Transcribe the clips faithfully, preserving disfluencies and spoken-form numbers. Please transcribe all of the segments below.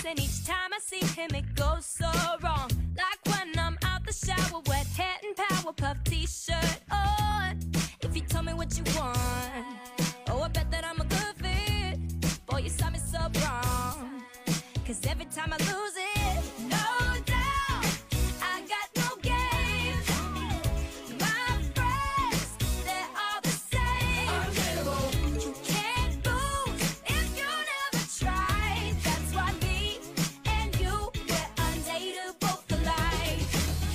and each time I see him it goes so wrong. Like when I'm out the shower, wet hair and Powerpuff t-shirt on. If you tell me what you want, oh, I bet that I'm a good fit. Boy, you saw me so wrong, cause every time I lose it, no doubt, I got no game. My friends, they're all the same. Unbeatable. You can't lose if you never try. That's why me and you, we're undateable for life.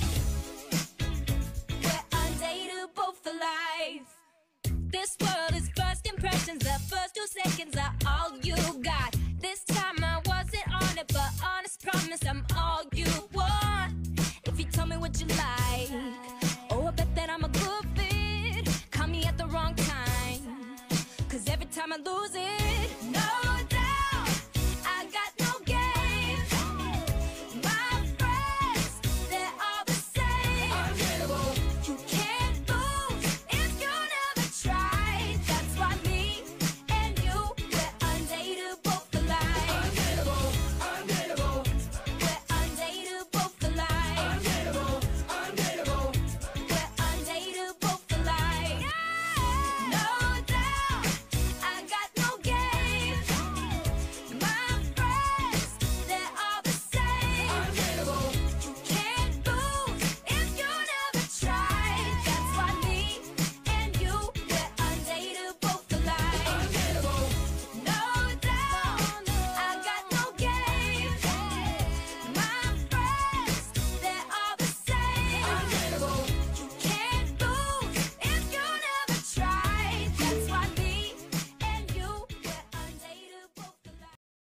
We're undateable for life. This world is first impressions. The first two seconds are all you got. This time I wasn't on it, but honest promise I'm all you want. If you tell me what you like, oh, I bet that I'm a good fit. Call me at the wrong time, cause every time I lose it,